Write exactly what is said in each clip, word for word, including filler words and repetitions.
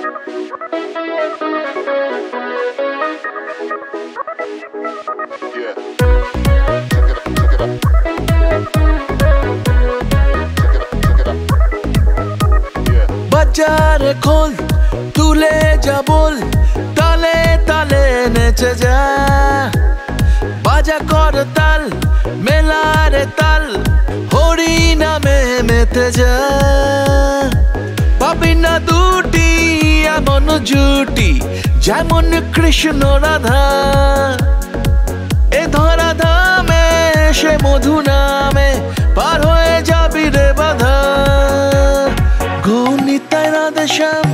বাজারে খোল তুলে যা বল তালে তালে নেচে যা বাজা কর তাল মেলারে তাল হরি নামে মেতে যা পাবি না দুটি এমন জুটি যেমন কৃষ্ণ রাধা এ ধরা ধামে সে মধু নামে পার হয়ে যাবি রে বাধা গৌনিতাই রাধে শ্যাম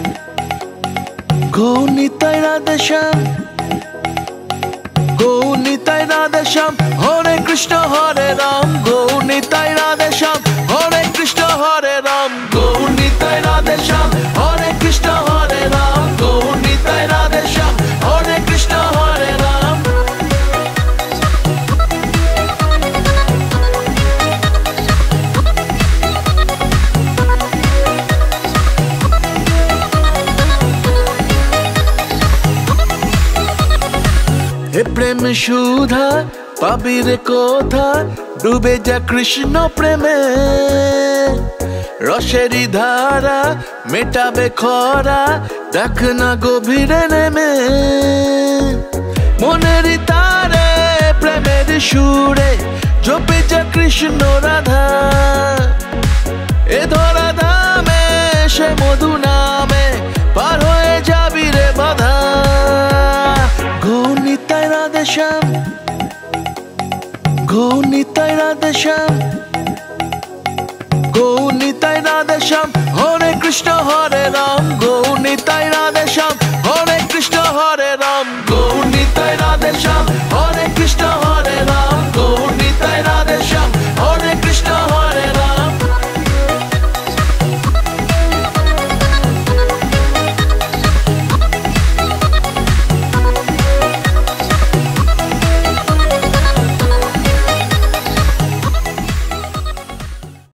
গৌনিতাই রাধে শ্যাম গৌনিতাই রাধে শ্যাম হরে কৃষ্ণ হরে রাম গৌনিতাই রাধে শ্যাম হরে কৃষ্ণ হরে রাম গৌনিতাই রাধে শ্যাম হরে কৃষ্ণ হরে রাম গৌনিতাই রাধে শ্যাম হরে কৃষ্ণ হরে রাম হে প্রেম সুধা পাবির কথা ডুবে যা কৃষ্ণ প্রেমে রসেরি ধারা মেটাবে খরা দেখ না গভীরে নেমে মনেরই তারে প্রেমের সুরে জপে যা কৃষ্ণ রাধা এ ধরা ধামে সে মধু নামে পার হয়ে যাবি রে বাধা গৌনিতাই রাধে শ্যাম গৌনিতাই রাধে শ্যাম গৌনিতাই রাধে শ্যাম হরে কৃষ্ণ হরে রাম